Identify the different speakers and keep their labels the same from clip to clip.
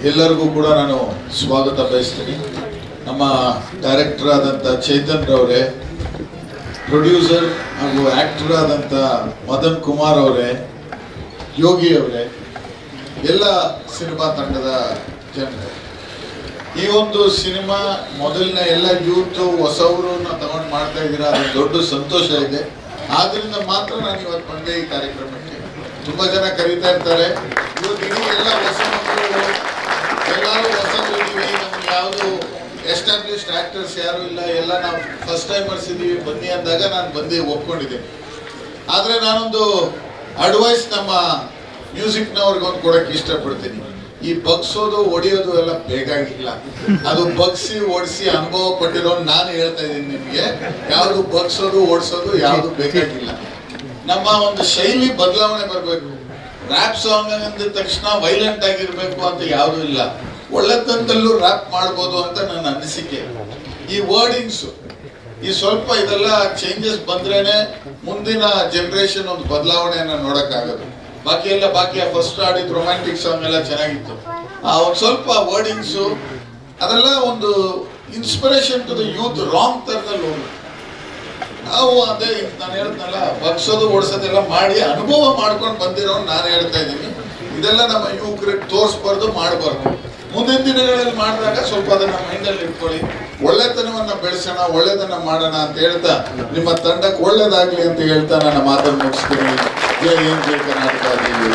Speaker 1: ಎಲ್ಲರಿಗೂ ಕೂಡ ನಾನು ಸ್ವಾಗತ ಬಯಸ್ತೀನಿ. ನಮ್ಮ ಡೈರೆಕ್ಟರ್ ಆದಂಥ ಚೈತನ್ ರವರೇ, ಪ್ರೊಡ್ಯೂಸರ್ ಹಾಗೂ ಆಕ್ಟರ್ ಆದಂಥ ಮದನ್ ಕುಮಾರ್ ಅವರೇ, ಯೋಗಿ ಅವರೇ, ಎಲ್ಲ ಸಿನಿಮಾ ತಂಡದ ಜನರು, ಈ ಒಂದು ಸಿನಿಮಾ ಮೊದಲನೇ ಎಲ್ಲ ಯೂತ್ ಹೊಸವರನ್ನ ತಗೊಂಡು ಮಾಡ್ತಾ ಇದ್ದೀರಾ, ಅದು ದೊಡ್ಡ ಸಂತೋಷ ಇದೆ. ಆದ್ರಿಂದ ಮಾತ್ರ ನಾನು ಇವತ್ತು ಬಂದೆ ಈ ಕಾರ್ಯಕ್ರಮಕ್ಕೆ. ತುಂಬಾ ಜನ ಕರೀತಾ ಇರ್ತಾರೆ, ಇವತ್ತು ಇಡೀ ಎಲ್ಲ ಹೊಸ ಮಕ್ಕಳು, ಎಲ್ಲರೂ ಹೊಸದಿದ್ದೀವಿ, ನಮ್ಗೆ ಯಾವುದು ಎಸ್ಟಾಬ್ಲಿಷ್ಡ್ ಆಕ್ಟರ್ಸ್ ಯಾರು ಇಲ್ಲ, ಎಲ್ಲ ನಾವು ಫಸ್ಟ್ ಟೈಮರ್ಸ್ ಇದ್ದೀವಿ, ಬನ್ನಿ ಅಂದಾಗ ನಾನು ಬಂದು ಒಪ್ಕೊಂಡಿದ್ದೇನೆ. ಆದರೆ ನಾನೊಂದು ಅಡ್ವೈಸ್ ನಮ್ಮ ಮ್ಯೂಸಿಕ್ನವ್ರಿಗೊಂದು ಕೊಡೋಕ್ಕೆ ಇಷ್ಟಪಡ್ತೀನಿ. ಈ ಬಗ್ಸೋದು ಹೊಡಿಯೋದು ಎಲ್ಲ ಬೇಕಾಗಿಲ್ಲ, ಅದು ಬಗ್ಸಿ ಓಡಿಸಿ ಅನುಭವ ಪಟ್ಟಿರೋ ನಾನು ಹೇಳ್ತಾ ಇದ್ದೀನಿ ನಿಮಗೆ. ಯಾವುದು ಬಗ್ಸೋದು ಓಡಿಸೋದು ಯಾವುದು ಬೇಕಾಗಿಲ್ಲ. ನಮ್ಮ ಒಂದು ಶೈಲಿ ಬದಲಾವಣೆ ಬರಬೇಕು. ರ್ಯಾಪ್ ಸಾಂಗ್ ಅಂದ ತಕ್ಷಣ ವೈಲೆಂಟ್ ಆಗಿರ್ಬೇಕು ಅಂತ ಯಾವುದು ಇಲ್ಲ, ಒಳ್ಳೆತನದಲ್ಲೂ ರ್ಯಾಪ್ ಮಾಡ್ಬೋದು ಅಂತ ನನ್ನ ಅನಿಸಿಕೆ. ಈ ವರ್ಡಿಂಗ್ಸು ಈ ಸ್ವಲ್ಪ ಇದೆಲ್ಲ ಚೇಂಜಸ್ ಬಂದ್ರೇನೆ ಮುಂದಿನ ಜನರೇಷನ್ ಒಂದು ಬದಲಾವಣೆಯನ್ನ ನೋಡಕ್ಕಾಗೋದು. ಬಾಕಿ ಫಸ್ಟ್ ಆಡಿದ ರೊಮ್ಯಾಂಟಿಕ್ ಸಾಂಗ್ ಎಲ್ಲ ಚೆನ್ನಾಗಿತ್ತು. ಒಂದು ಸ್ವಲ್ಪ ವರ್ಡಿಂಗ್ಸು ಅದೆಲ್ಲ ಒಂದು inspiration to the youth wrong ತರದಲ್ಲಿ ಹೋಗಿ ನಾವು ಅದೇ ನಾನು ಹೇಳ್ತನಲ್ಲ, ಬಗ್ಸೋದು ಓಡಿಸೋದೆಲ್ಲ ಮಾಡಿ ಅನುಭವ ಮಾಡ್ಕೊಂಡು ಬಂದಿರೋ ನಾನು ಹೇಳ್ತಾ ಇದ್ದೀನಿ. ಇದೆಲ್ಲ ನಮ್ಮ ಯುವಕರಿಗೆ ತೋರಿಸ್ಬಾರ್ದು, ಮಾಡಬಾರ್ದು. ಮುಂದಿನ ದಿನಗಳಲ್ಲಿ ಮಾಡಿದಾಗ ಸ್ವಲ್ಪ ಅದನ್ನ ಮೈಂಡಲ್ಲಿ ಇಟ್ಕೊಳ್ಳಿ, ಒಳ್ಳೆತನವನ್ನ ಬೆಳೆಸೋಣ, ಒಳ್ಳೆದನ್ನ ಮಾಡೋಣ ಅಂತ ಹೇಳ್ತಾ ನಿಮ್ಮ ತಂಡಕ್ಕೆ ಒಳ್ಳೇದಾಗ್ಲಿ ಅಂತ ಹೇಳ್ತಾ ನನ್ನ ಮಾತನ್ನು ಮುಗಿಸ್ತೀನಿ. ಜೈ ಹಿಂದ್, ಜೈ ಕರ್ನಾಟಕ.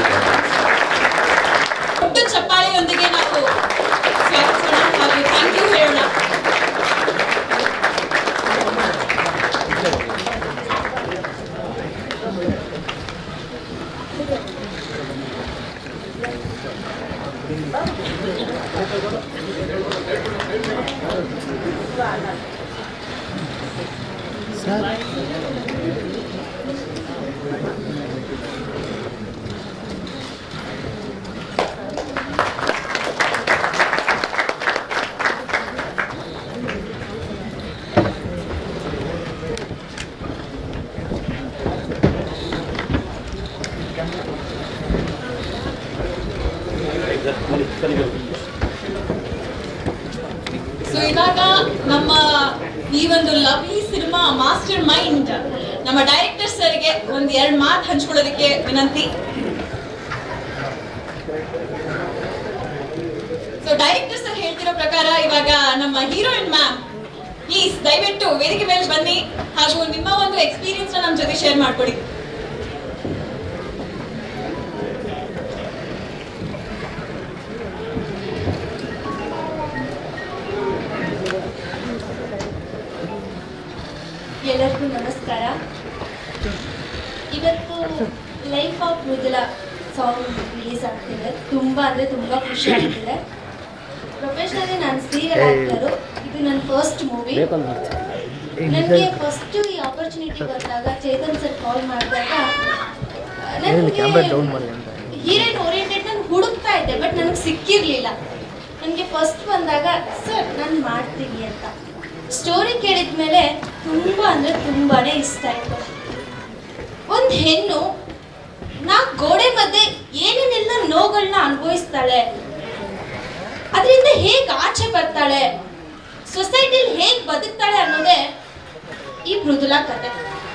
Speaker 2: ದೊಡ್ಡ ಚಪ್ಪಾಳೆಯೊಂದಿಗೆ ನಾವು ಸ್ವಾಗತಿಸೋಣ ಹಾಗೂ ಥ್ಯಾಂಕ್ ಯು ಹೇಳೋಣ. ಸೊ ಇವಾಗ ನಮ್ಮ ಈ ಒಂದು ಲವ್ಲಿ ಸಿನಿಮಾ ಮಾಸ್ಟರ್ ಮೈಂಡ್ ನಮ್ಮ ಡೈರೆಕ್ಟರ್ ಸರ್ಗೆ ಒಂದ್ 2 ಮಾತು ಹಂಚ್ಕೊಳ್ಳೋದಕ್ಕೆ ವಿನಂತಿ. ಸೊ ಡೈರೆಕ್ಟರ್ ಸರ್ ಹೇಳ್ತಿರೋ ಪ್ರಕಾರ ಇವಾಗ ನಮ್ಮ ಹೀರೋಯಿನ್ ಮ್ಯಾಮ್ ಪ್ಲೀಸ್ ದಯವಿಟ್ಟು ವೇದಿಕೆ ಮೇಲೆ ಬನ್ನಿ ಹಾಗೂ ನಿಮ್ಮ ಒಂದು ಎಕ್ಸ್ಪೀರಿಯನ್ಸ್ ನಮ್ಮ ಜೊತೆ ಶೇರ್ ಮಾಡ್ಕೊಡಿ.
Speaker 3: ಎಲ್ಲರಿಗೂ ನಮಸ್ಕಾರ. ಇವತ್ತು life of Mridula song release ಆಗ್ತಿದೆ. ತುಂಬ ಅಂದರೆ ತುಂಬ ಖುಷಿ ಆಗ್ತಿದೆ. ಪ್ರೊಫೆಷನಲಿ ನಾನು ಸೀರಿಯಲ್ ಆಕ್ಟರು. ಇದು ನನ್ನ ಫಸ್ಟ್ ಮೂವಿ. ನನಗೆ ಫಸ್ಟು ಈ ಆಪರ್ಚುನಿಟಿ ಬಂದಾಗ ಚೇತನ್ ಸರ್ ಕಾಲ್ ಮಾಡಿದಾಗ ನನಗೆ ಹೀರೋಯಿನ್ ಓರಿಯೆಂಟೆಡ್ ನಾನು ಹುಡುಕ್ತಾ ಇದ್ದೆ, ಬಟ್ ನನಗೆ ಸಿಕ್ಕಿರಲಿಲ್ಲ. ನನಗೆ ಫಸ್ಟ್ ಬಂದಾಗ ಸರ್ ನಾನು ಮಾಡ್ತೀನಿ ಅಂತ ಸ್ಟೋರಿ ಕೇಳಿದ ಮೇಲೆ ತುಂಬ ಅಂದರೆ ತುಂಬಾ ಇಷ್ಟ ಆಯಿತು. ಒಂದು ಹೆಣ್ಣು 4 ಗೋಡೆ ಮಧ್ಯೆ ಏನೇನೆಲ್ಲ ನೋವುಗಳನ್ನ ಅನುಭವಿಸ್ತಾಳೆ, ಅದರಿಂದ ಹೇಗೆ ಆಚೆ ಬರ್ತಾಳೆ, ಸೊಸೈಟಿಲಿ ಹೇಗೆ ಬದುಕ್ತಾಳೆ ಅನ್ನೋದೇ ಈ ಮೃದುಲಾ ಕತೆ.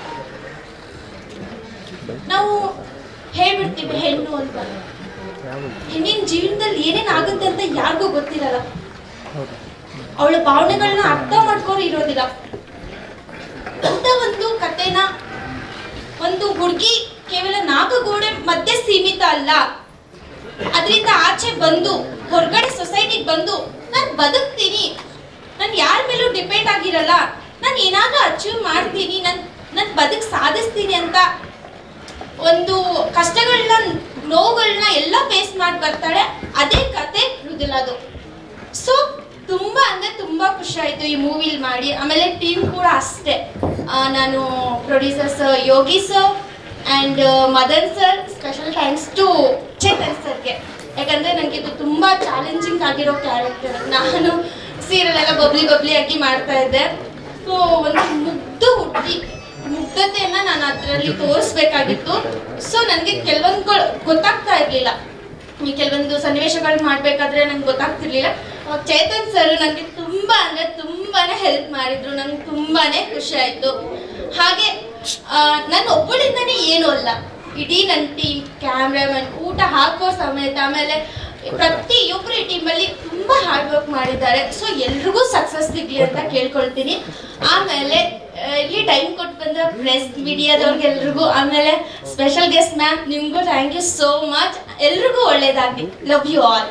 Speaker 3: ನಾವು ಹೇಳ್ಬಿಡ್ತೀವಿ ಹೆಣ್ಣು ಅಂತ, ಹೆಣ್ಣಿನ ಜೀವನದಲ್ಲಿ ಏನೇನು ಆಗುತ್ತೆ ಅಂತ ಯಾರಿಗೂ ಗೊತ್ತಿರಲ್ಲ. ಅವಳ ಭಾವನೆಗಳನ್ನ ಅರ್ಥ ಮಾಡ್ಕೊಂಡು ಇರೋದಿಲ್ಲ. ಅಂತ ಒಂದು ಕಥೆನ ಒಂದು ಹುಡುಗಿ ಕೇವಲ 4 ಗೋಡೆ ಮಧ್ಯೆ ಸೀಮಿತ ಅಲ್ಲ, ಅದರಿಂದ ಆಚೆ ಬಂದು ಹೊರಗಡೆ ಸೊಸೈಟಿಗೆ ಬಂದು ನಾನು ಬದುಕ್ತೀನಿ, ನಾನು ಯಾರ ಮೇಲೂ ಡಿಪೆಂಡ್ ಆಗಿರಲ್ಲ, ನಾನು ಏನಾದ್ರೂ ಅಚೀವ್ ಮಾಡ್ತೀನಿ, ನನ್ನ ಬದುಕು ಸಾಧಿಸ್ತೀನಿ ಅಂತ ಒಂದು ಕಷ್ಟಗಳನ್ನ ನೋವುಗಳನ್ನ ಎಲ್ಲ ಫೇಸ್ ಮಾಡಿ ಬರ್ತಾಳೆ. ಅದೇ ಕತೆ ಮೃದುಲಾದು. ಸೊ ತುಂಬಾ ಅಂದ್ರೆ ತುಂಬಾ ಖುಷಿ ಆಯ್ತು ಈ ಮೂವಿಲಿ ಮಾಡಿ. ಆಮೇಲೆ ಟೀಮ್ ಕೂಡ ಅಷ್ಟೇ. ನಾನು producer sir Yogi sir and Madan sir, special thanks to Chetan ಸರ್ಗೆ. ಯಾಕಂದರೆ ನನಗೆ ಇದು ತುಂಬ ಚಾಲೆಂಜಿಂಗ್ ಆಗಿರೋ ಕ್ಯಾರೆಕ್ಟರ್. ನಾನು ಸೀರಿಯಲ್ ಎಲ್ಲ ಬಬ್ಲಿ ಆಗಿ ಮಾಡ್ತಾ ಇದ್ದೆ. ಸೊ ಒಂದು ಮುಗ್ಧತೆಯನ್ನು ನಾನು ಅದರಲ್ಲಿ ತೋರಿಸ್ಬೇಕಾಗಿತ್ತು. ಸೊ ನನಗೆ ಕೆಲವೊಂದು ಗೊತ್ತಾಗ್ತಾ ಇರಲಿಲ್ಲ. ಕೆಲವೊಂದು ಸನ್ನಿವೇಶಗಳು ಮಾಡ್ಬೇಕಾದ್ರೆ ನಂಗೆ ಗೊತ್ತಾಗ್ತಿರ್ಲಿಲ್ಲ. ಚೇತನ್ ಸರ್ ನನಗೆ ತುಂಬಾನೇ ಹೆಲ್ಪ್ ಮಾಡಿದ್ರು. ನಂಗೆ ತುಂಬಾನೇ ಖುಷಿ ಆಯ್ತು. ಹಾಗೆ ನನ್ನ ಒಬ್ಬಳಿಂದನೇ ಏನೂ ಅಲ್ಲ, ಇಡೀ ನನ್ನ ಟೀಮ್, ಕ್ಯಾಮ್ರಾಮನ್, ಊಟ ಹಾಕೋ ಸಮೇತ, ಆಮೇಲೆ ಪ್ರತಿಯೊಬ್ಬರು ಈ ಟೀಮಲ್ಲಿ ತುಂಬಾ ಹಾರ್ಡ್ ವರ್ಕ್ ಮಾಡಿದ್ದಾರೆ. ಸೊ ಎಲ್ರಿಗೂ ಸಕ್ಸಸ್ ಸಿಗ್ಲಿ ಅಂತ ಕೇಳ್ಕೊಳ್ತೀನಿ. ಆಮೇಲೆ ಇಲ್ಲಿ ಟೈಮ್ ಕೊಟ್ಟು ಬಂದ ಪ್ರೆಸ್ ಮೀಡಿಯಾದವ್ರಿಗೆಲ್ರಿಗೂ, ಆಮೇಲೆ ಸ್ಪೆಷಲ್ ಗೆಸ್ಟ್ ಮ್ಯಾಮ್ ನಿಮ್ಗೂ ಥ್ಯಾಂಕ್ ಯು ಸೋ ಮಚ್. ಎಲ್ರಿಗೂ ಒಳ್ಳೇದಾಗ್ಲಿ. Love you all.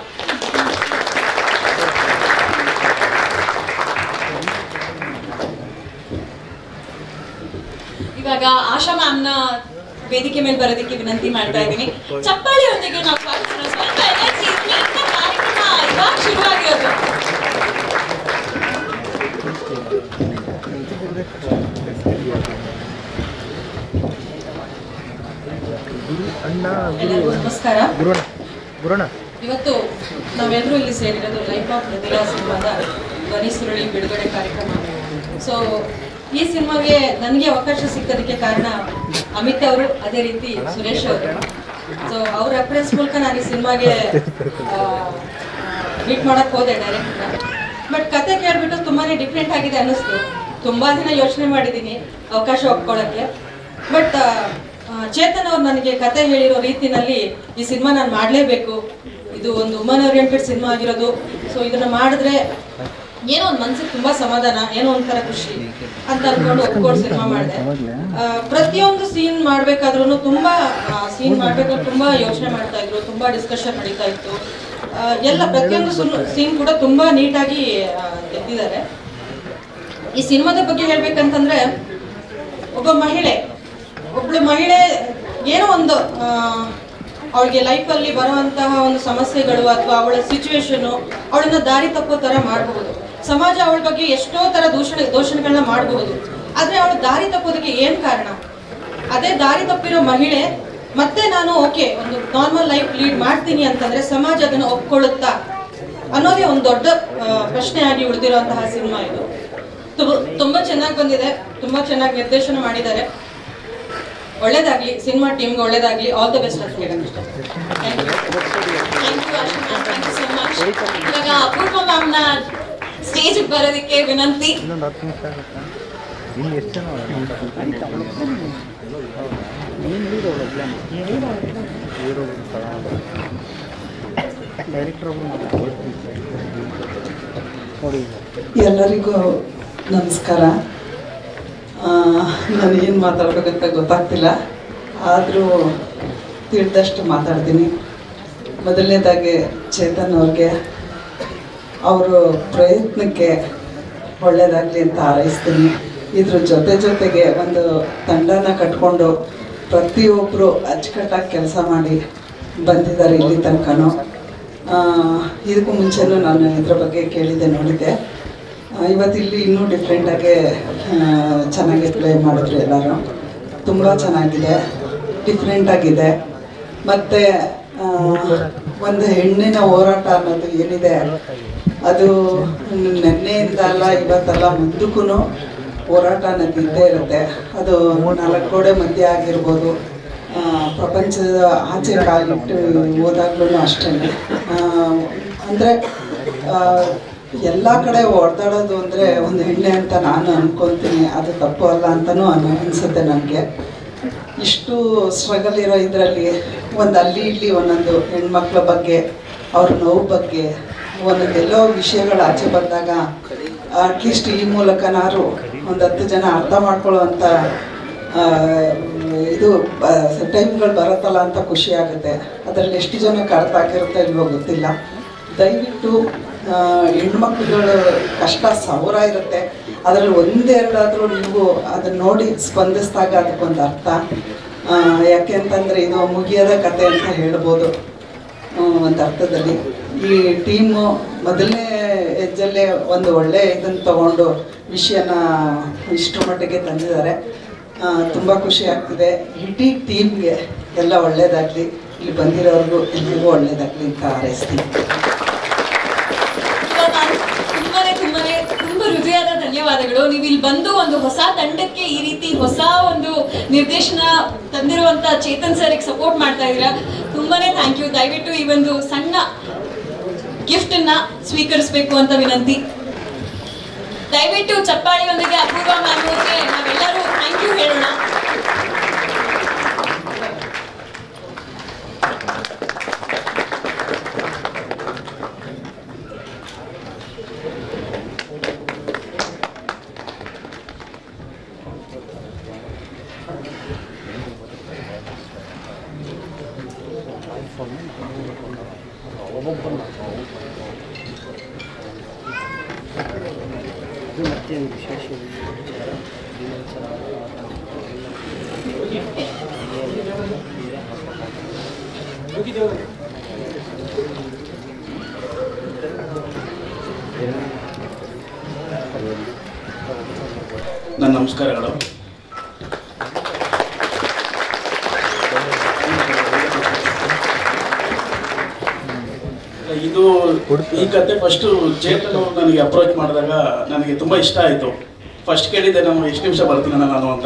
Speaker 2: ಇವಾಗ ಆಶಾ ಮ್ಯಾಮ್ನ ವೇದಿಕೆ ಮೇಲೆ ಬರೋದಕ್ಕೆ ವಿನಂತಿ ಮಾಡ್ತಾ ಇದ್ದೀನಿ. ಚಪ್ಪಾಳಿಯೊಂದಿಗೆ ನಾವು ಸ್ವಾಗತಿಸೋಣ. ಸ್ವಲ್ಪ ಎನರ್ಜಿ ಇರಲಿ, ಕಾರ್ಯಕ್ರಮ ಇವಾಗ ಶುರುವಾಗಿರೋದು. ಎಲ್ಲರಿಗೂ ನಮಸ್ಕಾರ. ಇವತ್ತು ನಾವೆಲ್ಲರೂ ಇಲ್ಲಿ ಸೇರಿರೋದು ಲೈಫ್ ಆಫ್ ಮೃದುಲಾ ಸಿನಿಮಾದ ಧ್ವನಿ ಸುರುಳಿ ಬಿಡುಗಡೆ ಕಾರ್ಯಕ್ರಮ. ಸೊ ಈ ಸಿನಿಮಾಗೆ ನನಗೆ ಅವಕಾಶ ಸಿಕ್ಕೋದಕ್ಕೆ ಕಾರಣ ಅಮಿತ್ ಅವರು, ಅದೇ ರೀತಿ ಸುರೇಶ್ ಅವರು. ಸೊ ಅವ್ರ ರೆಫರೆನ್ಸ್ ಮೂಲಕ ನಾನು ಈ ಸಿನಿಮಾಗೆ ಮೀಟ್ ಮಾಡಕ್ ಹೋದೆ ಡೈರೆಕ್ಟ್ನ. ಬಟ್ ಕತೆ ಕೇಳ್ಬಿಟ್ಟು ತುಂಬಾನೇ ಡಿಫ್ರೆಂಟ್ ಆಗಿದೆ ಅನ್ನಿಸ್ತು. ತುಂಬಾ ದಿನ ಯೋಚನೆ ಮಾಡಿದ್ದೀನಿ ಅವಕಾಶ ಒಪ್ಕೊಳ್ಳೋಕ್ಕೆ. ಬಟ್ ಚೇತನ್ ಅವ್ರು ನನಗೆ ಕತೆ ಹೇಳಿರೋ ರೀತಿನಲ್ಲಿ ಈ ಸಿನಿಮಾ ನಾನು ಮಾಡಲೇಬೇಕು, ಇದು ಒಂದು ವುಮನ್ ಓರಿಯೆಂಟೆಡ್ ಸಿನಿಮಾ ಆಗಿರೋದು. ಸೊ ಇದನ್ನ ಮಾಡಿದ್ರೆ ಏನೋ ಒಂದು ಮನ್ಸಿಗೆ ತುಂಬಾ ಸಮಾಧಾನ, ಏನೋ ಒಂಥರ ಖುಷಿ ಅಂತ ಅನ್ಕೊಂಡು ಒಪ್ಕೊಂಡು ಸಿನಿಮಾ ಮಾಡಿದೆ. ಪ್ರತಿಯೊಂದು ಸೀನ್ ಮಾಡ್ಬೇಕಾದ್ರೂ ತುಂಬಾ ಯೋಚನೆ ಮಾಡ್ತಾ ಇದ್ರು, ತುಂಬಾ ಡಿಸ್ಕಷನ್ ನಡೀತಾ ಇತ್ತು. ಎಲ್ಲ ಪ್ರತಿಯೊಂದು ಸೀನ್ ಕೂಡ ತುಂಬಾ ನೀಟಾಗಿ ಎತ್ತಿದ್ದಾರೆ. ಈ ಸಿನಿಮಾದ ಬಗ್ಗೆ ಹೇಳ್ಬೇಕಂತಂದ್ರೆ, ಒಬ್ಬಳು ಮಹಿಳೆ ಏನೋ ಒಂದು ಅವಳಿಗೆ ಲೈಫಲ್ಲಿ ಬರುವಂತಹ ಒಂದು ಸಮಸ್ಯೆಗಳು ಅಥವಾ ಅವಳ ಸಿಚುವೇಶನ್ ಅವಳನ್ನ ದಾರಿ ತಪ್ಪೋ ತರ ಮಾಡಬಹುದು. ಸಮಾಜ ಅವಳ ಬಗ್ಗೆ ಎಷ್ಟೋ ತರ ದೂಷಣೆಗಳನ್ನ ಮಾಡಬಹುದು. ಆದ್ರೆ ಅವಳು ದಾರಿ ತಪ್ಪೋದಕ್ಕೆ ಏನ್ ಕಾರಣ? ಅದೇ ದಾರಿ ತಪ್ಪಿರೋ ಮಹಿಳೆ ಮತ್ತೆ ನಾನು ಓಕೆ ಒಂದು ನಾರ್ಮಲ್ ಲೈಫ್ ಲೀಡ್ ಮಾಡ್ತೀನಿ ಅಂತಂದ್ರೆ ಸಮಾಜ ಅದನ್ನು ಒಪ್ಕೊಳ್ಳುತ್ತಾ ಅನ್ನೋದೇ ಒಂದು ದೊಡ್ಡ ಪ್ರಶ್ನೆಯಾಗಿ ಉಳಿದಿರುವಂತಹ ಸಿನಿಮಾ ಇದು. ತುಂಬಾ ಚೆನ್ನಾಗಿ ಬಂದಿದೆ, ತುಂಬಾ ಚೆನ್ನಾಗಿ ನಿರ್ದೇಶನ ಮಾಡಿದ್ದಾರೆ. ಒಳ್ಳೇದಾಗ್ಲಿ, ಸಿನಿಮಾ ಟೀಮ್ಗೆ ಒಳ್ಳೇದಾಗ್ಲಿ. ಆಲ್ ದ ಬೆಸ್ಟ್ ಅಂತ ಹೇಳಕ್ ಇಷ್ಟ. ಇವಾಗ ಅಪೂರ್ವ ಮ್ಯಾಮ್ನ ಸ್ಟೇಜ್ ಬರೋದಕ್ಕೆ ವಿನಂತಿ.
Speaker 4: ಎಲ್ಲರಿಗೂ ನಮಸ್ಕಾರ. ನಾನು ಏನು ಮಾತಾಡ್ಬೇಕಂತ ಗೊತ್ತಾಗ್ತಿಲ್ಲ, ಆದರೂ ತಿಳಿದಷ್ಟು ಮಾತಾಡ್ತೀನಿ. ಮೊದಲನೇದಾಗಿ ಚೇತನ್ ಅವ್ರಿಗೆ ಅವರು ಪ್ರಯತ್ನಕ್ಕೆ ಒಳ್ಳೆಯದಾಗಲಿ ಅಂತ ಹಾರೈಸ್ತೀನಿ. ಇದ್ರ ಜೊತೆಗೆ ಒಂದು ತಂಡನ ಕಟ್ಕೊಂಡು ಪ್ರತಿಯೊಬ್ಬರು ಅಚ್ಚುಕಟ್ಟಾಗಿ ಕೆಲಸ ಮಾಡಿ ಬಂದಿದ್ದಾರೆ ಇಲ್ಲಿ ತನಕನೂ. ಇದಕ್ಕೂ ಮುಂಚೆನೂ ನಾನು ಇದ್ರ ಬಗ್ಗೆ ಕೇಳಿದ್ದೆ, ನೋಡಿದ್ದೆ. ಇವತ್ತು ಇಲ್ಲಿ ಇನ್ನೂ ಡಿಫ್ರೆಂಟಾಗಿ ಚೆನ್ನಾಗಿ ಪ್ಲೇ ಮಾಡಿದ್ರು ಎಲ್ಲರೂ. ತುಂಬ ಚೆನ್ನಾಗಿದೆ, ಡಿಫ್ರೆಂಟಾಗಿದೆ. ಮತ್ತು ಒಂದು ಹೆಣ್ಣಿನ ಹೋರಾಟ ಅನ್ನೋದು ಏನಿದೆ ಅದು ನೆನ್ನೆಯಿಂದ ಅಲ್ಲ, ಇವತ್ತಲ್ಲ, ಮುಂದಕ್ಕೂ ಹೋರಾಟ ಅನ್ನೋದು ಇದ್ದೇ ಇರುತ್ತೆ. ಅದು 4 ಗೋಡೆ ಮಧ್ಯೆ ಆಗಿರ್ಬೋದು, ಪ್ರಪಂಚದ ಆಚೆ ಕಾಲಿಟ್ಟು ಹೋದಾಗ್ಲೂ ಅಷ್ಟೇ. ಅಂದರೆ ಎಲ್ಲ ಕಡೆ ಹೊಡೆದಾಡೋದು ಅಂದರೆ ಒಂದು ಹೆಣ್ಣೆ ಅಂತ ನಾನು ಅಂದ್ಕೊತೀನಿ. ಅದು ತಪ್ಪು ಅಲ್ಲ ಅಂತಲೂ ಅನಿಸುತ್ತೆ ನನಗೆ. ಇಷ್ಟು ಸ್ಟ್ರಗಲ್ ಇರೋ ಇದರಲ್ಲಿ ಒಂದು ಅಲ್ಲಿ ಇಲ್ಲಿ ಒಂದೊಂದು ಹೆಣ್ಮಕ್ಳ ಬಗ್ಗೆ, ಅವ್ರ ನೋವು ಬಗ್ಗೆ ಒಂದೊಂದೆಲ್ಲೋ ವಿಷಯಗಳು ಆಚೆ ಬಂದಾಗ ಅಟ್ಲೀಸ್ಟ್ ಈ ಮೂಲಕನಾರು ಒಂದು 10 ಜನ ಅರ್ಥ ಮಾಡ್ಕೊಳ್ಳುವಂಥ ಇದು ಟೈಮ್ಗಳು ಬರುತ್ತಲ್ಲ ಅಂತ ಖುಷಿ ಆಗುತ್ತೆ. ಅದರಲ್ಲಿ ಎಷ್ಟು ಜನಕ್ಕೆ ಅರ್ಥ ಆಗಿರುತ್ತೆ ಇಲ್ವೋ ಗೊತ್ತಿಲ್ಲ. ದಯವಿಟ್ಟು ಹೆಣ್ಮಕ್ಳುಗಳು ಕಷ್ಟ 1000 ಇರುತ್ತೆ, ಅದರಲ್ಲಿ 1-2 ನೀವು ಅದನ್ನ ನೋಡಿ ಸ್ಪಂದಿಸಿದಾಗ ಅದಕ್ಕೊಂದು ಅರ್ಥ. ಯಾಕೆ ಅಂತಂದರೆ ಇದು ಮುಗಿಯದ ಕತೆ ಅಂತ ಹೇಳ್ಬೋದು ಒಂದು ಅರ್ಥದಲ್ಲಿ. ಈ ಟೀಮು ಮೊದಲನೇ ಹೆಜ್ಜೆಲ್ಲೇ ಒಂದು ಒಳ್ಳೆ ಇದನ್ನು ತಗೊಂಡು ವಿಷಯನ ಇಷ್ಟರ ಮಟ್ಟಿಗೆ ತಂದಿದ್ದಾರೆ. ತುಂಬ ಖುಷಿ ಆಗ್ತಿದೆ. ಇಡೀ ಟೀಮ್ಗೆ ಎಲ್ಲ ಒಳ್ಳೇದಾಗಲಿ, ಇಲ್ಲಿ ಬಂದಿರೋರ್ಗೂ ಎಲ್ರಿಗೂ ಒಳ್ಳೇದಾಗಲಿ ಅಂತ ಹಾರೈಸ್ತೀನಿ.
Speaker 2: ತುಂಬಾ ಹೃದಯದ ಧನ್ಯವಾದಗಳು. ನೀವು ಇಲ್ಲಿ ಬಂದು ಒಂದು ಹೊಸ ತಂಡಕ್ಕೆ ಈ ರೀತಿ ಹೊಸ ಒಂದು ನಿರ್ದೇಶನ ತಂದಿರುವಂತ ಚೇತನ್ ಸರ್ಗೆ ಸಪೋರ್ಟ್ ಮಾಡ್ತಾ ಇದ್ದೀರಾ. ತುಂಬಾನೇ ಥ್ಯಾಂಕ್ ಯು. ದಯವಿಟ್ಟು ಈ ಒಂದು ಸಣ್ಣ ಗಿಫ್ಟ್ ಅನ್ನ ಸ್ವೀಕರಿಸಬೇಕು ಅಂತ ವಿನಂತಿ. ದಯವಿಟ್ಟು ಚಪ್ಪಾಳಿಯೊಂದಿಗೆ ಅಪೂರ್ವ ಮ್ಯಾಮ್ ಅವರಿಗೆ ನಾವೆಲ್ಲರೂ ಥ್ಯಾಂಕ್ ಯು ಹೇಳೋಣ.
Speaker 5: ನನ್ನ ನಮಸ್ಕಾರಗಳು. ಇದು ಈ ಕತೆ ಫಸ್ಟು ಚೇತನ್ ಅವರು ನನಗೆ ಅಪ್ರೋಚ್ ಮಾಡಿದಾಗ ನನಗೆ ತುಂಬ ಇಷ್ಟ ಆಯಿತು. ಫಸ್ಟ್ ಕೇಳಿದ್ದೆ ನಾನು ಎಷ್ಟು ನಿಮಿಷ ಬರ್ತೀನಣ್ಣ ನಾನು ಅಂತ.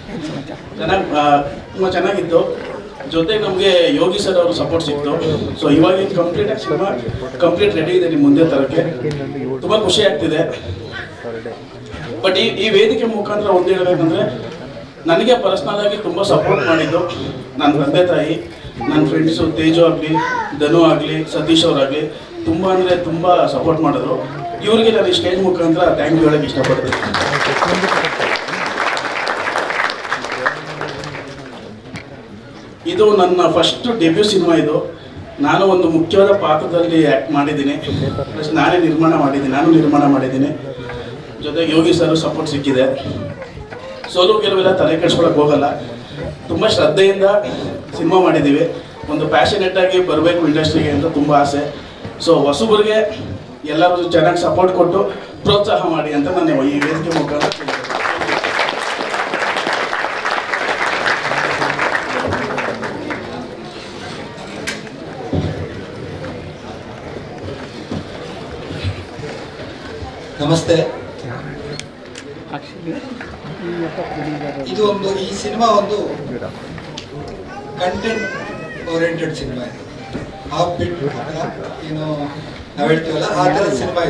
Speaker 5: ತುಂಬ ಚೆನ್ನಾಗಿತ್ತು. ಜೊತೆಗೆ ನಮಗೆ ಯೋಗಿ ಸರ್ ಅವರು ಸಪೋರ್ಟ್ ಸಿಕ್ತು. ಸೊ ಇವಾಗ ಕಂಪ್ಲೀಟಾಗಿ ಸಿನಿಮಾ ಕಂಪ್ಲೀಟ್ ರೆಡಿ ಇದೆ ನಿಮ್ಮ ಮುಂದೆ ತರಕ್ಕೆ. ತುಂಬ ಖುಷಿ ಆಗ್ತಿದೆ. ಬಟ್ ಈ ವೇದಿಕೆ ಮುಖಾಂತರ ಒಂದು ಹೇಳಬೇಕಂದ್ರೆ, ನನಗೆ ಪರ್ಸ್ನಲ್ ಆಗಿ ತುಂಬ ಸಪೋರ್ಟ್ ಮಾಡಿದ್ದು ನನ್ನ ತಂದೆ ತಾಯಿ, ನನ್ನ ಫ್ರೆಂಡ್ಸು ತೇಜು ಆಗಲಿ, ಧನು ಆಗಲಿ, ಸತೀಶ್ ಅವರಾಗಲಿ ತುಂಬ ಅಂದರೆ ತುಂಬ ಸಪೋರ್ಟ್ ಮಾಡಿದ್ರು. ಇವರಿಗೆ ನಾನು ಈ ಸ್ಟೇಜ್ ಮುಖಾಂತರ ಥ್ಯಾಂಕ್ ಯು ಹೇಳೋಕ್ಕೆ ಇಷ್ಟಪಡ್ತೀನಿ. ಇದು ನನ್ನ ಫಸ್ಟ್ ಡೆಬ್ಯೂ ಸಿನಿಮಾ. ಇದು ನಾನು ಒಂದು ಮುಖ್ಯವಾದ ಪಾತ್ರದಲ್ಲಿ ಆ್ಯಕ್ಟ್ ಮಾಡಿದ್ದೀನಿ. ಪ್ಲಸ್ ನಾನು ನಿರ್ಮಾಣ ಮಾಡಿದ್ದೀನಿ. ಜೊತೆಗೆ ಯೋಗಿ ಸರ್ ಸಪೋರ್ಟ್ ಸಿಕ್ಕಿದೆ. ಸೋಲು ಗೆಲುವೆಲ್ಲ ತಲೆ ಕೆಡಿಸ್ಕೊಳಕ್ಕೆ ಹೋಗಲ್ಲ. ತುಂಬ ಶ್ರದ್ಧೆಯಿಂದ ಸಿನಿಮಾ ಮಾಡಿದ್ದೀವಿ. ಒಂದು ಪ್ಯಾಷನೇಟ್ ಆಗಿ ಬರಬೇಕು ಇಂಡಸ್ಟ್ರಿಗೆ ಅಂತ ತುಂಬ ಆಸೆ. ಸೊ ಹೊಸಬರಿಗೆ ಎಲ್ಲರೂ ಚೆನ್ನಾಗಿ ಸಪೋರ್ಟ್ ಕೊಟ್ಟು ಪ್ರೋತ್ಸಾಹ ಮಾಡಿ ಅಂತ ನಾನು ಈ ವೇದಿಕೆ ಮುಖಾಂತರ ಕೇಳ್ತೀನಿ.
Speaker 6: ನಮಸ್ತೆ. ಇದು ಒಂದು ಈ ಸಿನಿಮಾ ಒಂದು ಕಂಟೆಂಟ್ ಓರಿಯೆಂಟೆಡ್ ಸಿನಿಮಾ. ಇದು ಹಾಫ್ ಬಿಟ್ ಏನು ನಾವು ಹೇಳ್ತೀವಲ್ಲ ಆ ಥರದ ಸಿನಿಮಾ.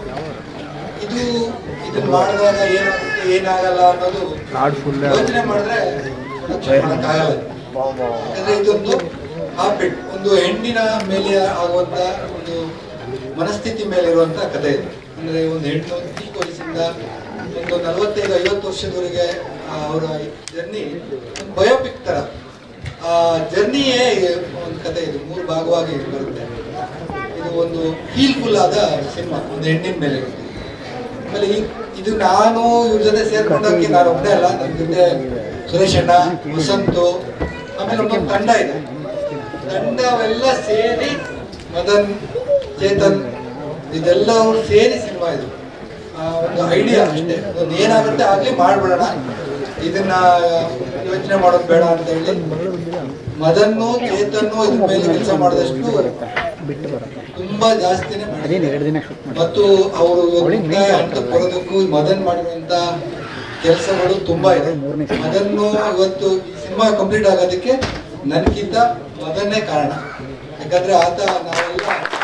Speaker 6: ಇದನ್ನ ಮಾಡಿದಾಗ ಏನಾಗುತ್ತೆ ಏನಾಗಲ್ಲ ಅನ್ನೋದು ಯೋಚನೆ ಮಾಡಿದ್ರೆ ಮಾಡೋಕ್ಕಾಗಲ್ಲ. ಯಾಕಂದ್ರೆ ಇದೊಂದು ಹಾಫ್ ಬಿಟ್, ಒಂದು ಹೆಣ್ಣಿನ ಮೇಲೆ ಆಗುವಂತ ಒಂದು ಮನಸ್ಥಿತಿ ಮೇಲೆ ಇರುವಂತ ಕಥೆ ಇದು. ಅಂದ್ರೆ ಒಂದು ಹೆಣ್ಣು ಚಿಕ್ಕ ವಯಸ್ಸಿಂದ ಒಂದು 45-50 ವರ್ಷದವರೆಗೆ ಅವರ ಜರ್ನಿ ಒಂದು ಬಯೋಪಿಕ್ ತರ ಆ ಜರ್ನಿಯೇ ಒಂದು ಕತೆ. ಇದು 3 ಭಾಗವಾಗಿ ಬರುತ್ತೆ. ಇದು ಒಂದು ಫೀಲ್ಫುಲ್ ಆದ ಸಿನಿಮಾ, ಒಂದು ಹೆಣ್ಣಿನ ಮೇಲೆ. ಆಮೇಲೆ ಇದು ನಾನು ಇವ್ರ ಜೊತೆ ಸೇರ್ಕೊಂಡೋಗಿ ನಾನು ಒಬ್ಬನೇ ಅಲ್ಲ, ನನ್ನ ಜೊತೆ ಸುರೇಶ್ ಅಣ್ಣ, ವಸಂತು, ಆಮೇಲೆ ಒಂದೊಂದು ತಂಡ ಇದೆ. ತಂಡವೆಲ್ಲ ಸೇರಿ ಮದನ್, ಚೇತನ್ ಇದೆಲ್ಲವರು ಸೇರಿ ಸಿನಿಮಾ. ಇದು ಒಂದು ಐಡಿಯಾ ಅಷ್ಟೇ. ಒಂದು ಏನಾಗುತ್ತೆ ಆಗ್ಲಿ ಮಾಡ್ಬಿಡೋಣ, ಇದನ್ನ ಯೋಚನೆ ಮಾಡೋದು ಬೇಡ ಅಂತ ಹೇಳಿ ಮದನ್ನು ಚೇತನ್ನು ಇದ್ರ ಮೇಲೆ ಕೆಲಸ ಮಾಡಿದಷ್ಟು ತುಂಬಾ ಜಾಸ್ತಿನೇ ಮಾಡಿದ್ದಾರೆ. ಮತ್ತು ಅವರು ಅಂತ ಬರೋದಕ್ಕೂ ಮದನ್ ಮಾಡಿರುವಂತ ಕೆಲಸಗಳು ತುಂಬಾ ಇದೆ. ಮದನ್ನು ಇವತ್ತು ಈ ಸಿನಿಮಾ ಕಂಪ್ಲೀಟ್ ಆಗೋದಕ್ಕೆ ನನ್ಗಿಂತ ಮದನ್ನೇ ಕಾರಣ. ಯಾಕಂದ್ರೆ ಆತ ನಾವೆಲ್ಲ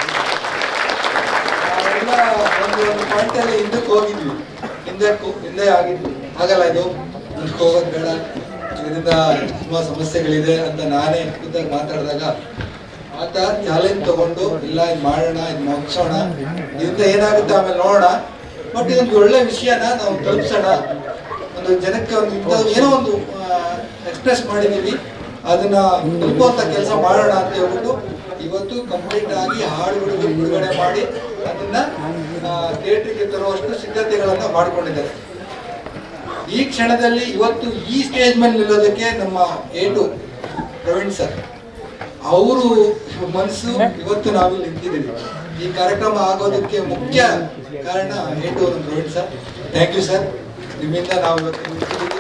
Speaker 6: ಒಂದು ಪಾಯಿಂಟ್ ಅಲ್ಲಿ ಹಿಂದಕ್ಕೆ ಹೋಗಿದ್ವಿ, ಹಿಂದೆ ಆಗಿದ್ವಿ. ಆಗಲ್ಲ, ಇದು ಮುಂದಕ್ಕೆ ಹೋಗೋದು ಬೇಡ, ಇದರಿಂದ ತುಂಬಾ ಸಮಸ್ಯೆಗಳಿದೆ ಅಂತ ನಾನೇ ಖುದ್ದಾಗಿ ಮಾತಾಡಿದಾಗ ಆತ ಚಾಲೆಂಜ್ ತಗೊಂಡು ಇಲ್ಲ ಇದು ಮಾಡೋಣ, ಇದು ಮುಗಿಸೋಣ, ಇದರಿಂದ ಏನಾಗುತ್ತೆ ಆಮೇಲೆ ನೋಡೋಣ, ಬಟ್ ಇದೊಂದು ಒಳ್ಳೆ ವಿಷಯನ ನಾವು ತಲುಪಿಸೋಣ, ಒಂದು ಜನಕ್ಕೆ ಒಂದು ಏನೋ ಒಂದು ಎಕ್ಸ್ಪ್ರೆಸ್ ಮಾಡಿದೀವಿ, ಅದನ್ನ ತಲುಪುವಂತ ಕೆಲಸ ಮಾಡೋಣ ಅಂತ ಹೇಳ್ಬಿಟ್ಟು ಇವತ್ತು ಕಂಪ್ಲೀಟ್ ಆಗಿ ಹಾಡುಗಳು ಬಿಡುಗಡೆ ಮಾಡಿ ಅದನ್ನ ಥಿಯೇಟರ್ಗೆ ತರುವಷ್ಟು ಸಿದ್ಧತೆಗಳನ್ನ ಮಾಡಿಕೊಂಡಿದ್ದಾರೆ. ಈ ಕ್ಷಣದಲ್ಲಿ ಇವತ್ತು ಈ ಸ್ಟೇಜ್ ಮೇಲೆ ನಿಲ್ಲೋದಕ್ಕೆ ನಮ್ಮ A2 ಪ್ರವೀಣ್ ಸರ್ ಅವರು ಮನಸ್ಸು ಇವತ್ತು ನಾವಿಲ್ಲಿ ನಿಂತಿದ್ದೀವಿ. ಈ ಕಾರ್ಯಕ್ರಮ ಆಗೋದಕ್ಕೆ ಮುಖ್ಯ ಕಾರಣ A2 Praveen sir. Thank you sir, ನಿಮ್ಮಿಂದ ನಾವು ಇವತ್ತು ನಿಂತಿದ್ದೀವಿ.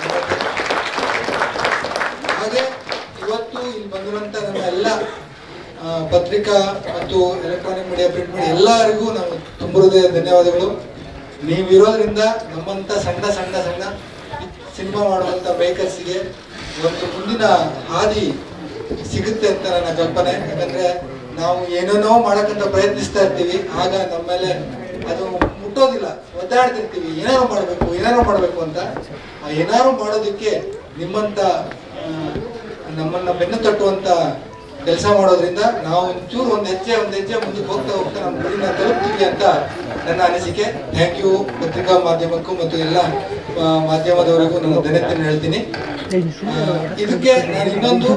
Speaker 6: ಹಾಗೆ ಇವತ್ತು ಇಲ್ಲಿ ಬಂದಿರುವಂತ ನಮ್ಮ ಎಲ್ಲ ಪತ್ರಿಕಾ ಮತ್ತು ಎಲೆಕ್ಟ್ರಾನಿಕ್ ಮೀಡಿಯಾ, ಪ್ರಿಂಟ್ ಮೀಡಿಯಾ ಎಲ್ಲರಿಗೂ ನಾವು ತುಂಬ ಹೃದಯದ ಧನ್ಯವಾದಗಳು. ನೀವಿರೋದ್ರಿಂದ ನಮ್ಮಂತ ಸಣ್ಣ ಸಣ್ಣ ಸಣ್ಣ ಸಿನಿಮಾ ಮಾಡುವಂತ ಮೇಕರ್ಸ್ಗೆ ಒಂದು ಮುಂದಿನ ಹಾದಿ ಸಿಗುತ್ತೆ ಅಂತ ನನ್ನ ಕಲ್ಪನೆ. ಯಾಕಂದ್ರೆ ನಾವು ಏನೇನೋ ಮಾಡಕ್ಕಂತ ಪ್ರಯತ್ನಿಸ್ತಾ ಇರ್ತೀವಿ, ಆಗ ನಮ್ಮ ಮೇಲೆ ಅದು ಮುಟ್ಟೋದಿಲ್ಲ, ಒದ್ದಾಡ್ತಿರ್ತೀವಿ ಏನಾರು ಮಾಡಬೇಕು ಅಂತ. ಆ ಏನಾರು ಮಾಡೋದಕ್ಕೆ ನಿಮ್ಮಂತ ನಮ್ಮನ್ನ ಬೆನ್ನು ತಟ್ಟುವಂತ ಕೆಲಸ ಮಾಡೋದ್ರಿಂದ ನಾವು ಒಂಚೂರು ಒಂದು ಹೆಜ್ಜೆ ಮುಂದಕ್ಕೆ ಹೋಗ್ತಾ ನಮ್ಮ ಗುರಿನ ತಲುಪ್ತೀವಿ ಅಂತ ನನ್ನ ಅನಿಸಿಕೆ. ಥ್ಯಾಂಕ್ ಯು ಪತ್ರಿಕಾ ಮಾಧ್ಯಮಕ್ಕೂ ಮತ್ತು ಎಲ್ಲ ಮಾಧ್ಯಮದವರಿಗೂ ನಾನು ಧನ್ಯತೆಯನ್ನು ಹೇಳ್ತೀನಿ. ಇದಕ್ಕೆ ನಾನು ಇನ್ನೊಂದು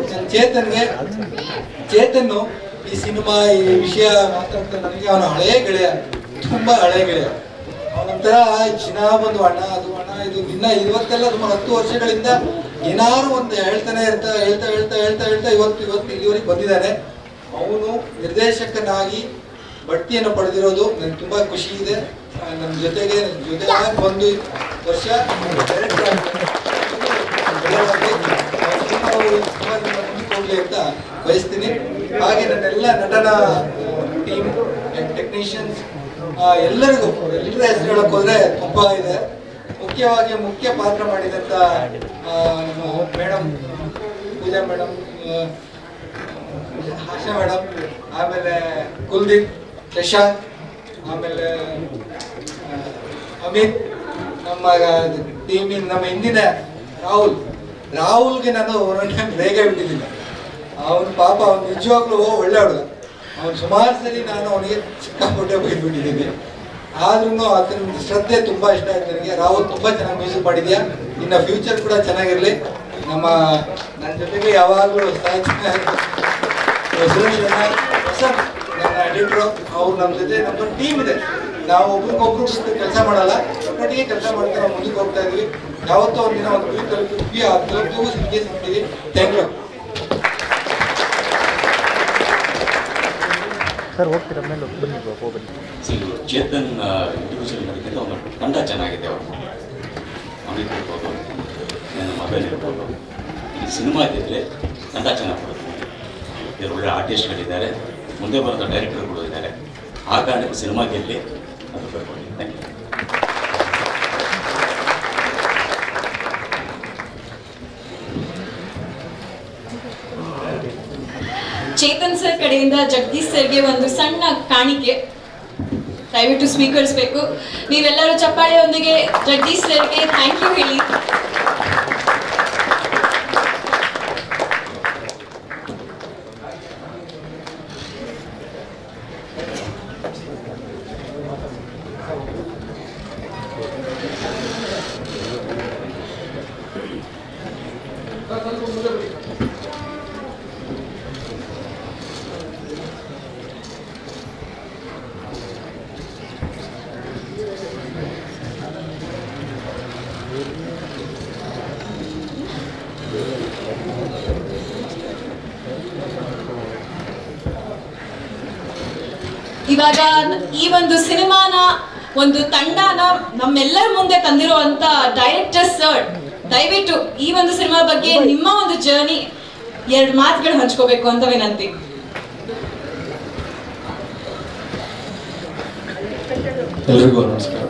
Speaker 6: ಚೇತನ್ನು ಈ ಸಿನಿಮಾ ಈ ವಿಷಯ ಮಾತಾಡ್ತಾ ನನಗೆ ಅವನ ಹಳೆಯ ಗೆಳೆಯ, ತುಂಬಾ ಹಳೆಯ ಗೆಳೆಯ. ಅವನೊಂಥರ ಚಿನ್ನ ಬಂದು ಅಣ್ಣ ಅದು ಅಣ್ಣ ಇದು ಇನ್ನ ಇವತ್ತೆಲ್ಲ ಸುಮಾರು 10 ವರ್ಷಗಳಿಂದ ಏನಾರು ಒಂದು ಹೇಳ್ತಾನೆ ಹೇಳ್ತಾ ಇವತ್ತು ಇಲ್ಲಿವರೆಗೆ ಬಂದಿದ್ದಾನೆ. ಅವನು ನಿರ್ದೇಶಕನಾಗಿ ಬಡ್ತಿಯನ್ನು ಪಡೆದಿರೋದು ನನಗೆ ತುಂಬಾ ಖುಷಿ ಇದೆ. ನನ್ನ ಜೊತೆಗೆ ಒಂದು ವರ್ಷ ಹೋಗ್ಲಿ ಅಂತ ಬಯಸ್ತೀನಿ. ಹಾಗೆ ನನ್ನೆಲ್ಲ ನಟನ ಟೀಮ್ ಟೆಕ್ನಿಷಿಯನ್ಸ್ ಎಲ್ಲರ ಹೆಸರು ಹೇಳಕ್ ಹೋದ್ರೆ ತುಂಬಾ ಇದೆ. ಮುಖ್ಯವಾಗಿ ಮುಖ್ಯ ಪಾತ್ರ ಮಾಡಿದಂತ ನಮ್ಮ madam Pooja madam, Asha madam, ಆಮೇಲೆ ಕುಲ್ದೀಪ್, ಶಶಾಂಕ್, ಆಮೇಲೆ ಅಮಿತ್, ನಮ್ಮ ಟೀಮಿನ ನಮ್ಮ ಹಿಂದಿನ ರಾಹುಲ್ಗೆ ನಾನು ಬೇಗ ಬಿಟ್ಟಿದ್ದೀನಿ. ಅವನು ಪಾಪ ಅವ್ನು ನಿಜವಾಗ್ಲೂ ಒಳ್ಳೆ ಹುಡುಗ. ಅವನು ಸುಮಾರು ಸರಿ ನಾನು ಅವನಿಗೆ ಸಿಕ್ಕಾಪಟ್ಟೆ ಬೈದ್ಬಿಟ್ಟಿದ್ದೀನಿ. ಆದ್ರೂ ಅದನ್ನ ಶ್ರದ್ಧೆ ತುಂಬಾ ಇಷ್ಟ ಆಯ್ತು ನನಗೆ. ರಾಹುಲ್ ತುಂಬಾ ಚೆನ್ನಾಗಿ ಮ್ಯೂಸಿಕ್ ಮಾಡಿದ್ಯಾ, ಇನ್ನು ಫ್ಯೂಚರ್ ಕೂಡ ಚೆನ್ನಾಗಿರ್ಲಿ. ನನ್ನ ಜೊತೆಗೆ ಯಾವಾಗಲೂ ಸುರೇಶ್ ವಸಂತ್ ನನ್ನ ಎಡಿಟ್ರು, ಅವ್ರು ನಮ್ಮ ಜೊತೆ ನಮ್ದೊಂದು ಟೀಮ್ ಇದೆ. ನಾವು ಒಬ್ರಿಗೊಬ್ರು ಕೆಲಸ ಮಾಡಲ್ಲ, ಒಟ್ಟಿಗೆ ಕೆಲಸ ಮಾಡ್ತಾ ನಾವು ಮುಂದಕ್ಕೆ ಹೋಗ್ತಾ ಇದೀವಿ. ಯಾವತ್ತೋ ಒಂದಿನ ಒಂದು ಗುರಿ ತಲುಪಿದ್ವಿ, ಆ ತಲುಪಿಗೂ ಸಿಕ್ಕಿದ್ದೀವಿ. Thank you
Speaker 7: sir. ಹೋಗ್ತೀರಾ ಮೇಲೆ ಬನ್ನಿ.
Speaker 8: ಚೇತನ್ ಇಂಡಿವಿಜುವಲ್ ನಡಕ್ಕಿಂತ ಒಂದು ತಂಡ ಚೆನ್ನಾಗಿದೆ. ಅವರು ಅಮಿತ್ ಇರ್ಬೋದು, ನನ್ನ ಮೊಬೈಲ್ ಇರ್ಬೋದು, ಈ ಸಿನಿಮಾ ಇದ್ದಿದ್ರೆ ತಂಡ ಚೆನ್ನಾಗಿ ಬರುತ್ತೆ. ಇವರು ಒಳ್ಳೆ ಆರ್ಟಿಸ್ಟ್ಗಳಿದ್ದಾರೆ, ಮುಂದೆ ಬರೋದ ಡೈರೆಕ್ಟರ್ಗಳು ಇದ್ದಾರೆ. ಆ ಕಾರಣಕ್ಕೆ ಸಿನಿಮಾ ಗೆಲ್ಲಿ ಅದು ಬರ್ಬೋದು. Thank you.
Speaker 2: ಚೇತನ್ ಸರ್ ಕಡೆಯಿಂದ ಜಗದೀಶ್ ಸರ್ಗೆ ಒಂದು ಸಣ್ಣ ಕಾಣಿಕೆ ದಯವಿಟ್ಟು ಸ್ವೀಕರಿಸಬೇಕು. ನೀವೆಲ್ಲರೂ ಚಪ್ಪಾಳೆಯೊಂದಿಗೆ ಜಗದೀಶ್ ಸರ್ಗೆ ಥ್ಯಾಂಕ್ ಯು ಹೇಳಿ. ಇವಾಗ ಈ ಒಂದು ಸಿನಿಮಾನ ಒಂದು ತಂಡನ ನಮ್ಮೆಲ್ಲರ ಮುಂದೆ ತಂದಿರುವಂತ ಡೈರೆಕ್ಟರ್ ಸರ್, ದಯವಿಟ್ಟು ಈ ಒಂದು ಸಿನಿಮಾ ಬಗ್ಗೆ ನಿಮ್ಮ ಒಂದು ಜರ್ನಿ 2 ಮಾತುಗಳು ಹಂಚ್ಕೋಬೇಕು ಅಂತ ವಿನಂತಿ.
Speaker 9: ಎಲ್ರಿಗೂ ನಮಸ್ಕಾರ.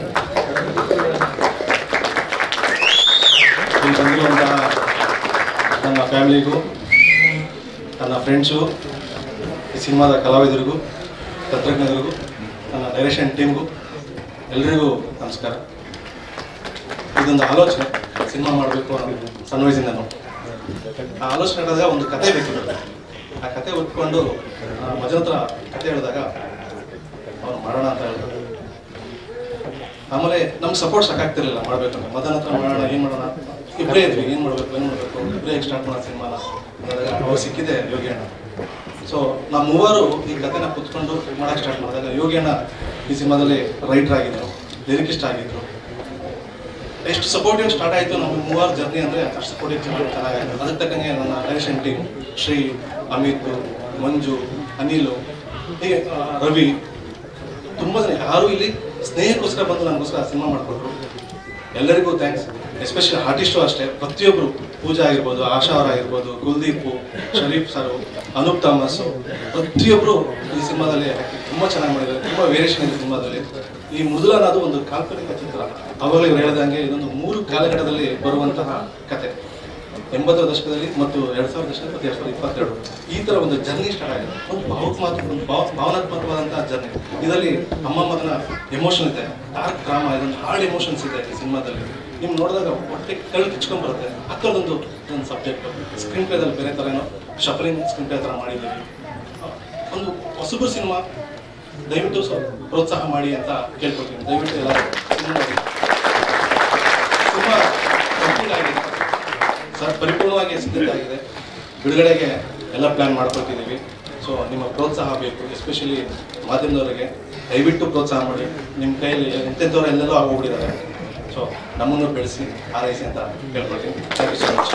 Speaker 9: ಇಲ್ಲಿ ಬಂದಿರುವಂತಹ ನನ್ನ ಫ್ಯಾಮಿಲಿಗೂ, ನನ್ನ ಫ್ರೆಂಡ್ಸು, ಈ ಸಿನಿಮಾದ ಕಲಾವಿದರಿಗೂ, ತಂತ್ರಜ್ಞರಿಗೂ, ನನ್ನ ಡೈರೆಕ್ಷನ್ ಟೀಮ್ಗೂ ಎಲ್ರಿಗೂ ನಮಸ್ಕಾರ. ಇದೊಂದು ಆಲೋಚನೆ, ಸಿನಿಮಾ ಮಾಡಬೇಕು ಅನ್ನೋದು ಸಣ್ಣ ವಯಸ್ಸಿಂದನು. ಆ ಆಲೋಚನೆ ಹೇಳಿದಾಗ ಒಂದು ಕತೆ ಬೇಕಿತ್ತು. ಆ ಕತೆ ಉಟ್ಕೊಂಡು ಮಜನ ಹತ್ರ ಕತೆ ಹೇಳಿದಾಗ ಅವ್ರು ಮಾಡೋಣ ಅಂತ ಹೇಳಿದ್ರು. ಆಮೇಲೆ ನಮ್ಗೆ ಸಪೋರ್ಟ್ ಸಾಕಾಗ್ತಿರ್ಲಿಲ್ಲ ಮಾಡ್ಬೇಕಂದ್ರೆ. ಮದನ ಹತ್ರ ಮಾಡೋಣ, ಏನು ಮಾಡೋಣ, ಇಬ್ಬರೇ ಇದ್ವಿ, ಏನು ಮಾಡಬೇಕು ಇಬ್ಬರೇ ಸ್ಟಾರ್ಟ್ ಮಾಡೋಣ ಸಿನಿಮಾನ ಅಂದಾಗ ಅವ್ರು ಸಿಕ್ಕಿದೆ ಯೋಗಿ ಅಣ್ಣ. ಸೊ ನಾವು ಮೂವರು ಈ ಕಥೆನ ಕುತ್ಕೊಂಡು ಮಾಡೋಕ್ಕೆ ಸ್ಟಾರ್ಟ್ ಮಾಡಿದಾಗ ಯೋಗಿ ಅಣ್ಣ ಈ ಸಿನಿಮಾದಲ್ಲಿ ರೈಟರ್ ಆಗಿದ್ರು, ಲಿರಿಕಿಸ್ಟ್ ಆಗಿದ್ರು. ಎಷ್ಟು ಸಪೋರ್ಟಿವ್ ಸ್ಟಾರ್ಟ್ ಆಯಿತು ನಮ್ಮ ಮೂವರು ಜರ್ನಿ ಅಂದರೆ ಅಷ್ಟು ಸಪೋರ್ಟಿವ್ ಚೆನ್ನಾಗಾಯಿತು. ಅದಕ್ಕೆ ತಕ್ಕಂಗೆ ನನ್ನ ಡೈರೆಕ್ಷನ್ ಟೀಮ್ ಶ್ರೀ, ಅಮಿತ್, ಮಂಜು, ಅನಿಲು, ಹೀಗೆ ರವಿ, ತುಂಬ ಜನ ಯಾರು ಇಲ್ಲಿ ಸ್ನೇಹಕ್ಕೋಸ್ಕರ ಬಂದು ನನಗೋಸ್ಕರ ಸಿನಿಮಾ ಮಾಡಿಕೊಟ್ರು. ಎಲ್ಲರಿಗೂ ಥ್ಯಾಂಕ್ಸ್. ಎಸ್ಪೆಷಲಿ ಆರ್ಟಿಸ್ಟು ಅಷ್ಟೇ, ಪ್ರತಿಯೊಬ್ಬರು, ಪೂಜಾ ಆಗಿರ್ಬೋದು, ಆಶಾ ಅವರಾಗಿರ್ಬೋದು, ಕುಲ್ದೀಪು, ಶರೀಫ್ ಸರು, ಅನೂಪ್ ಥಾಮಸ್ಸು, ಪ್ರತಿಯೊಬ್ಬರು ಈ ಸಿನಿಮಾದಲ್ಲಿ ತುಂಬ ಚೆನ್ನಾಗಿ ಮಾಡಿದ್ದಾರೆ. ತುಂಬ ವೇರಿಯೇಷನ್ ಇದೆ ಸಿನಿಮಾದಲ್ಲಿ. ಈ ಮೊದಲನಾದು ಒಂದು ಕಾಲ್ಪನಿಕ ಚಿತ್ರ. ಅವಾಗಲೇ ಇವ್ರು ಹೇಳ್ದಂಗೆ ಇದೊಂದು 3 ಕಾಲಘಟ್ಟದಲ್ಲಿ ಬರುವಂತಹ ಕತೆ. 80ರ ದಶಕದಲ್ಲಿ ಮತ್ತು 2000 ದಶಕದಲ್ಲಿ ಮತ್ತು 2022 ಈ ಥರ ಒಂದು ಜರ್ನಿ ಸ್ಟಾರ್ಟ್ ಆಗಿದೆ. ಒಂದು ಭಾವನಾತ್ಮಕವಾದಂತಹ ಜರ್ನಿ. ಇದರಲ್ಲಿ ಅಮ್ಮ ಮಗನ ಎಮೋಷನ್ ಇದೆ, ಡಾರ್ಕ್ ಡ್ರಾಮಾ, ಇದೊಂದು ಹಾರ್ಡ್ ಎಮೋಷನ್ಸ್ ಇದೆ ಈ ಸಿನಿಮಾದಲ್ಲಿ. ನೀವು ನೋಡಿದಾಗ ಹೊಟ್ಟೆ ಕಳ್ಳು ಕಿಚ್ಕೊಂಡ್ ಬರುತ್ತೆ. ಅಂಥದ್ದೊಂದು ಸಬ್ಜೆಕ್ಟ್ ಸ್ಕ್ರೀನ್ ಪ್ಲೇದಲ್ಲಿ ಬೇರೆ ಥರ ಏನೋ ಶಫಲಿಂಗ್ ಸ್ಕ್ರೀನ್ ಪ್ಲೇ ಥರ ಮಾಡಿದ್ದೀವಿ. ಒಂದು ಹೊಸಬರು ಸಿನಿಮಾ, ದಯವಿಟ್ಟು ಪ್ರೋತ್ಸಾಹ ಮಾಡಿ ಅಂತ ಕೇಳ್ಕೊಳ್ತೀನಿ. ದಯವಿಟ್ಟು ಎಲ್ಲ ಸಿನಿಮಾ ಕಂಪ್ಲೀಟ್ ಆಗಿದೆ ಸರ್, ಪರಿಪೂರ್ಣವಾಗಿ ಸಿದ್ಧತೆ ಆಗಿದೆ. ಬಿಡುಗಡೆಗೆ ಎಲ್ಲ ಪ್ಲ್ಯಾನ್ ಮಾಡ್ಕೊಳ್ತಿದ್ದೀವಿ. ಸೊ ನಿಮ್ಮ ಪ್ರೋತ್ಸಾಹ ಬೇಕು, ಎಸ್ಪೆಷಲಿ ಮಾಧ್ಯಮದವರಿಗೆ ದಯವಿಟ್ಟು ಪ್ರೋತ್ಸಾಹ ಮಾಡಿ. ನಿಮ್ಮ ಕೈಯಲ್ಲಿ ಎಂತೆಂಥವ್ರು ಎಲ್ಲೆಲ್ಲೋ ಆಗೋಗ್ಬಿಟ್ಟಿದ್ದಾರೆ. ಸೊ ನಮ್ಮನ್ನು ಬೆಳೆಸಿ ಆರೈಸಿ ಅಂತ ಕೇಳ್ಕೊಳ್ತೀನಿ. Thank you so much.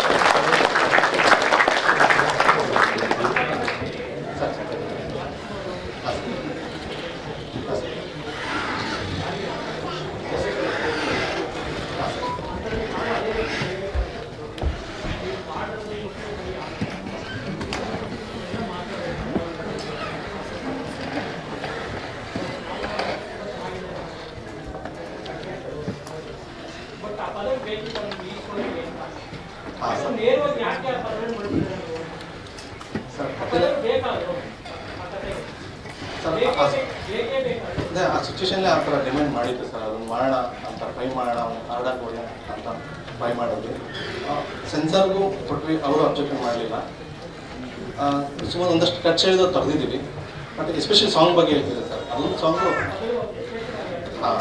Speaker 9: ಆ ಸಿಚುವೇಶನ್ಲೇ ಆ ಥರ ಡಿಮ್ಯಾಂಡ್ ಮಾಡಿದ್ದು ಸರ್. ಅದನ್ನು ಮಾಡೋಣ ಅಂತ ಟ್ರೈ ಮಾಡೋಣ, ಹಾರ್ಡಾಗಿ ಕೊಡಿ ಅಂತ ಟ್ರೈ ಮಾಡಿದ್ವಿ. ಸೆನ್ಸಾರ್ಗೂ ಕೊಟ್ವಿ, ಅವರು ಅಬ್ಜೆಕ್ಷನ್ ಮಾಡಲಿಲ್ಲ. ಸುಮಾರು ಒಂದಷ್ಟು ಖರ್ಚು ಹೇಳಿದ್ರು ತೆಗೆದಿದ್ದೀವಿ. ಮತ್ತು ಎಸ್ಪೆಷಲಿ ಸಾಂಗ್ ಬಗ್ಗೆ ಹೇಳ್ತಿದೆ ಸರ್. ಅದೊಂದು ಸಾಂಗು ಹಾಂ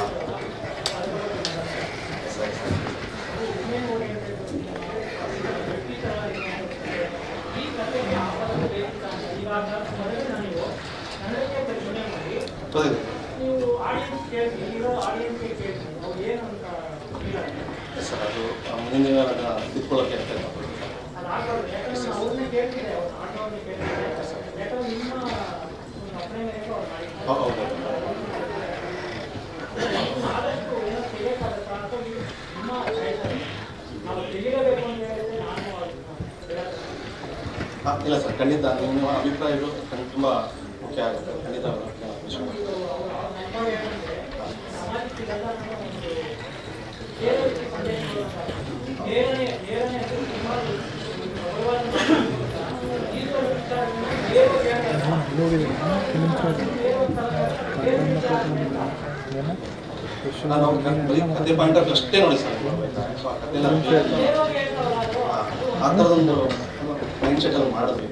Speaker 9: ಸರ್, ಅದು ಮುಂದಿನ ದಿನ ತಿಳ್ಕೊಳ್ಳೋಕೆ ಅಂತ ಹೌದು. ಇಲ್ಲ ಸರ್, ಖಂಡಿತ ನಿಮ್ಮ ಅಭಿಪ್ರಾಯಗಳು ತುಂಬ ಮುಖ್ಯ ಆಗುತ್ತೆ. ಖಂಡಿತ ನಾನು ಕತೆ ಪಾಯಿಂಟ್ ಆಫ್ ಅಷ್ಟೇ ನೋಡಿ ಸರ್. ಸೊ ಆ ಕತೆಲ್ಲ ಆ ಥರದೊಂದು ಮೈಂಡ್ ಸೆಟಲ್ಲಿ ಮಾಡಿದ್ವಿ.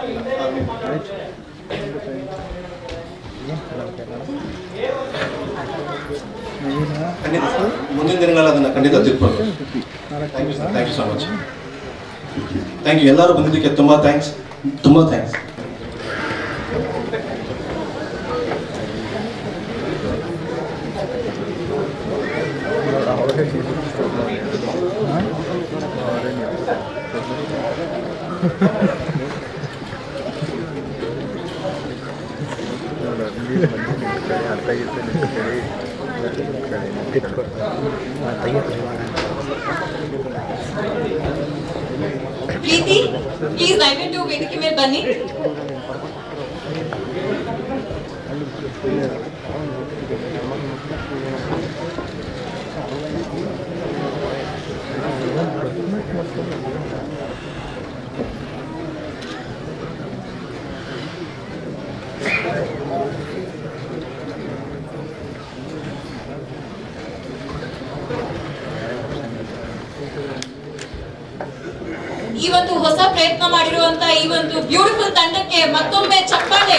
Speaker 9: ಖಂಡಿತ ಸರ್, ಮುಂದಿನ ದಿನಗಳಲ್ಲಿ ಅದನ್ನು ಖಂಡಿತ ತಿಳ್ಕೊಂಡು. Thank you sir, thank you so much. Thank you. ಎಲ್ಲರೂ ಬಂದಿದ್ದಕ್ಕೆ ತುಂಬ ಥ್ಯಾಂಕ್ಸ್.
Speaker 2: ಪ್ರೀತಿ, ಪ್ಲೀಸ್ ದಯವಿಟ್ಟು ವೇದಿಕೆ ಮೇಲೆ ಬನ್ನಿ. ಈ ಒಂದು ಹೊಸ ಪ್ರಯತ್ನ ಮಾಡಿರುವಂತ ಈ ಒಂದು ಬ್ಯೂಟಿಫುಲ್ ತಂಡಕ್ಕೆ ಮತ್ತೊಮ್ಮೆ ಚಪ್ಪಾಳೆ.